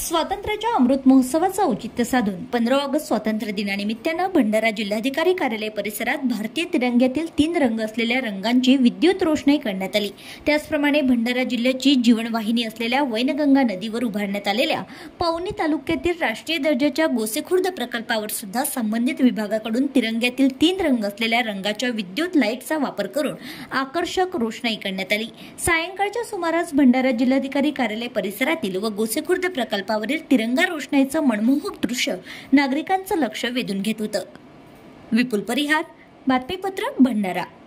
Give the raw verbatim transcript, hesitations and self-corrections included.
स्वातंत्र्याच्या अमृत महोत्सवाचं औचित्य साधून पंधरा ऑगस्ट स्वातंत्र्य दिनानिमित्तानं भंडारा जिल्हाधिकारी कार्यालय परिसरात भारतीय तिरंग्यातील तीन रंग असलेल्या रंगांची विद्युत रोषणाई करण्यात आली। त्याचप्रमाणे भंडारा जिल्ह्याची जीवनवाहिनी असलेल्या वैनगंगा नदीवर उभारण्यात आलेल्या पवनी तालुक्यातील राष्ट्रीय दर्जाच्या गोसेखुर्द प्रकल्पावर सुद्धा संबंधित विभागाकडून तिरंग्यातील तीन रंग असलेल्या रंगाच्या विद्युत लाईटचा वापर करून आकर्षक रोषणाई करण्यात आली। सायंकाळच्या सुमारास भंडारा जिल्हाधिकारी कार्यालय परिसरातील व गोसेखुर्द प्रकल्पावरील तिरंगा रोषणाईचं मनमोहक दृश्य नागरिकांचं लक्ष वेधून घेत होतं। विपुल परिहार, बातमीपत्र, भंडारा।